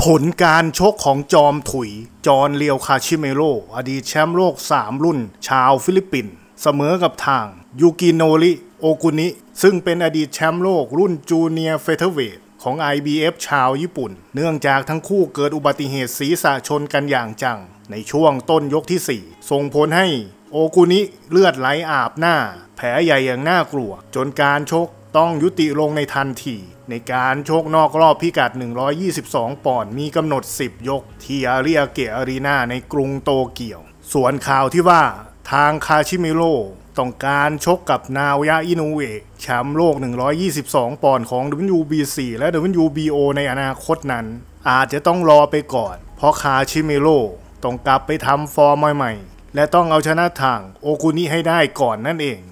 ผลการชกของจอมถุยจอห์นเรียวคาชิเมโรอดีตแชมป์โลก3รุ่นชาวฟิลิปปินส์เสมอกับทางยูกิโนริโอกุนิซึ่งเป็นอดีตแชมป์โลกรุ่นจูเนียร์เฟเธอร์เวทของ IBF ชาวญี่ปุ่นเนื่องจากทั้งคู่เกิดอุบัติเหตุศีรษะชนกันอย่างจังในช่วงต้นยกที่4ส่งผลให้โอกุนิเลือดไหลอาบหน้าแผลใหญ่อย่างน่ากลัวจนการชกต้องยุติลงในทันทีในการชกนอกรอบพิกัด122ปอนด์มีกำหนด10ยกที่อาริอาเกะอารีนาในกรุงโตเกียวส่วนข่าวที่ว่าทางคาชิเมโร่ต้องการชกกับนาโอยะอิโนเอะแชมป์โลก122ปอนด์ของ WBC และ WBO ในอนาคตนั้นอาจจะต้องรอไปก่อนเพราะคาชิเมโร่ต้องกลับไปทำฟอร์มใหม่ๆและต้องเอาชนะทางโอกุนิให้ได้ก่อนนั่นเอง